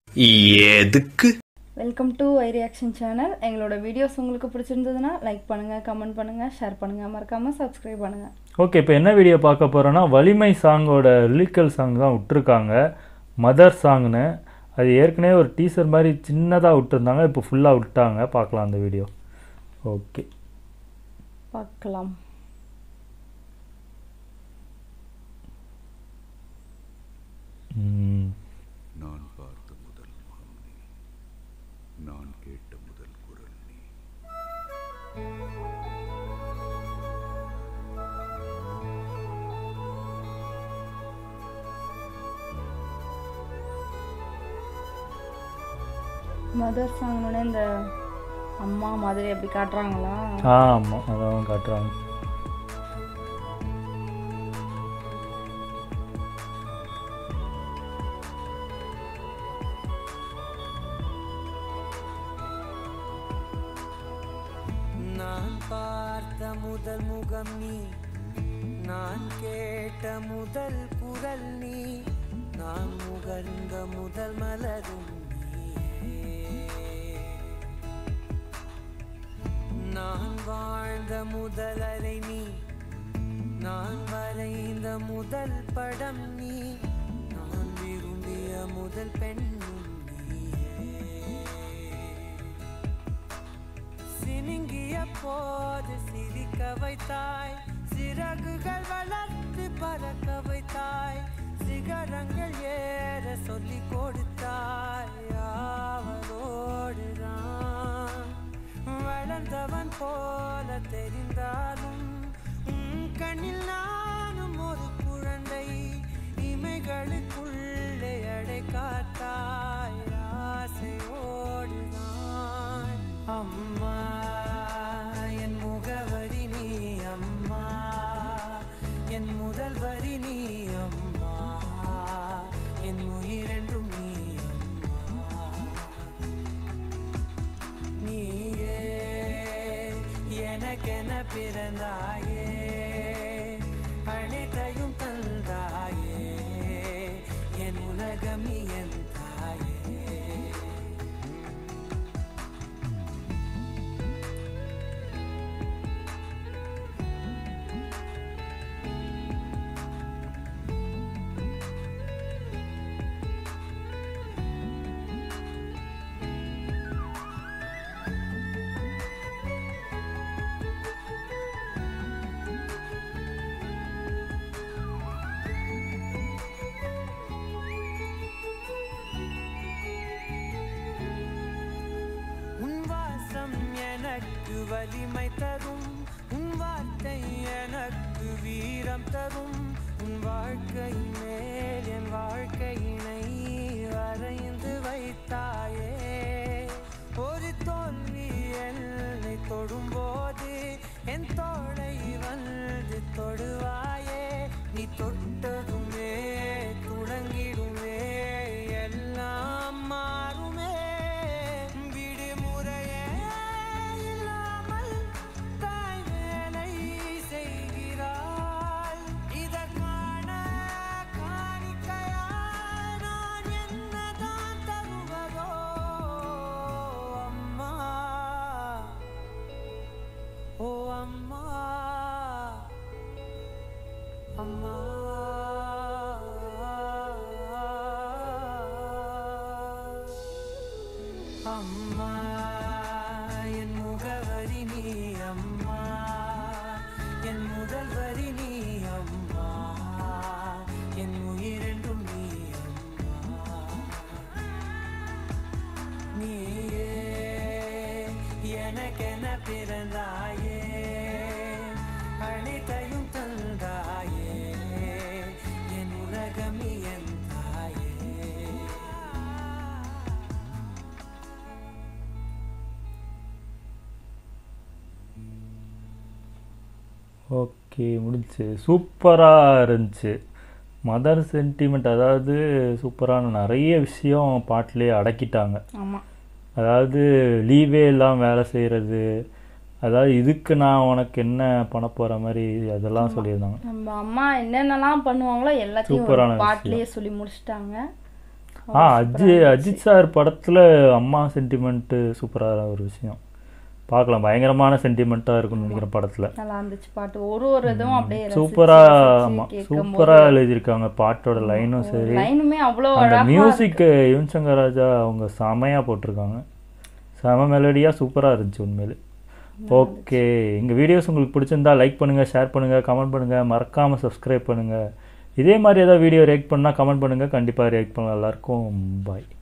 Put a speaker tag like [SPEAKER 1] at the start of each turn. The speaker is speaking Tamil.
[SPEAKER 1] எதுக்கு?
[SPEAKER 2] Welcome to I reaction channel. எங்களோட வீடியோஸ் உங்களுக்கு பிடிச்சிருந்ததுன்னா லைக் பண்ணுங்கள், கமெண்ட் பண்ணுங்கள், ஷேர் பண்ணுங்கள், மறக்காமல் சப்ஸ்கிரைப் பண்ணுங்கள்.
[SPEAKER 3] ஓகே, இப்போ என்ன வீடியோ பார்க்க போகிறோன்னா வலிமை சாங்கோட லிரிக்கல் சாங் தான் விட்டுருக்காங்க, மதர் சாங்னு. அது ஏற்கனவே ஒரு டீசர் மாதிரி சின்னதாக விட்டுருந்தாங்க, இப்போ ஃபுல்லாக விட்டாங்க. பார்க்கலாம் அந்த வீடியோ. ஓகே
[SPEAKER 2] பார்க்கலாம்.
[SPEAKER 4] நான் பார்த்த முதல் முகம் நீ, நான் கேட்ட முதல் குரல் நீ.
[SPEAKER 2] மதர் சாங்னு இந்த அம்மா மாதிரி எப்படி காட்டுறாங்களா?
[SPEAKER 3] ஆமாம், அதான் காட்டுறாங்க.
[SPEAKER 5] நான் பார்த்த முதல் முகம் நீ, நான் கேட்ட முதல் குரல் நீ, நான் முகர்ந்த முதல் மலரும் நீயே. நான் வாழ்ந்த முதல் அறை நீ, நான் வரைந்த முதல் படம் நீ, நான் விரும்பிய முதல் பெண்ணும் சினுங்கிய போது சிரிக்க வைத்தாய், சிறகுகள் வளர்த்து பறக்க வைத்தாய், சிகரங்கள் ஏற சொல்லி கொடுத்தாய். அவரோடுதான் வளர்ந்தவன் போல தெரிந்தாலும் கண்ணில் நானும் ஒரு குழந்தை, இமைகளுக்குள்ளே அடை காத்தாய். ஆசையோடுதான் அம்மா என் முகவரி நீ, அம்மா என் முதல் வரி நீ, அம்மா என் உயிரென்றும் நீ, அம்மா நீயே எனக்கென பிறந்தாயே, அனைத்தையும் தந்தாயே, என் உலகம் நீ, என் தாயே. எனக்கு வலிமை தரும் உன் வார்த்தை, எனக்கு வீரம் தரும் உன் வாழ்க்கை மேல் என் வாழ்க்கையினை வரைந்து வைத்தாயே. ஒரு தோல்வி என்னை தொடும்போது என் தோளை வந்து தொடுவாயே. நீ தொட்டதுமே துளங்கிடுமே, எல்லாம் மாறுமே. அம்மா அம்மா என் முகவரி நீ, அம்மா என் முதல் வரி நீ, அம்மா என் உயிரென்றும் நீ, அம்மா நீயே எனக்கென பிறந்தாயே, அனைத்தையும் தந்தாயே, என் உலகம் நீ, என் தாயே.
[SPEAKER 3] ஓகே, முடிஞ்சு. சூப்பராக இருந்துச்சு. மதர் சென்டிமெண்ட், அதாவது சூப்பரான நிறைய விஷயம் பாட்டிலே அடக்கிட்டாங்க.
[SPEAKER 2] ஆமாம்,
[SPEAKER 3] அதாவது லீவே எல்லாம் வேலை செய்கிறது, அதாவது இதுக்கு நான் உனக்கு என்ன பண்ண போகிற மாதிரி அதெல்லாம் சொல்லியிருந்தாங்க.
[SPEAKER 2] நம்ம அம்மா என்னென்னலாம் பண்ணுவாங்களோ எல்லாத்தையும்
[SPEAKER 3] சூப்பரான
[SPEAKER 2] பாட்டிலேயே சொல்லி முடிச்சிட்டாங்க.
[SPEAKER 3] அஜித் சார் படத்தில் அம்மா சென்டிமெண்ட்டு சூப்பராக ஒரு விஷயம் பார்க்கலாம். பயங்கரமான சென்டிமெண்ட்டாக இருக்கும்னு நினைக்கிறேன் படத்தில்.
[SPEAKER 2] நல்லா இருந்துச்சு பாட்டு. ஒரு இதுவும் அப்படியே
[SPEAKER 3] சூப்பராக எழுதியிருக்காங்க. பாட்டோட லைனும் சரி,
[SPEAKER 2] லைனுமே அவ்வளோ
[SPEAKER 3] அந்த மியூசிக் யுவன் சங்கர் ராஜா அவங்க செமையாக போட்டிருக்காங்க. செம மெலடியாக சூப்பராக இருந்துச்சு உண்மையிலே. ஓகே, எங்கள் வீடியோஸ் உங்களுக்கு பிடிச்சிருந்தா லைக் பண்ணுங்கள், ஷேர் பண்ணுங்கள், கமெண்ட் பண்ணுங்கள், மறக்காமல் சப்ஸ்கிரைப் பண்ணுங்கள். இதே மாதிரி ஏதாவது வீடியோ ரியாக்ட் பண்ணால் கமெண்ட் பண்ணுங்கள், கண்டிப்பாக ரியாக்ட் பண்ணலாம். எல்லாருக்கும் பாய்.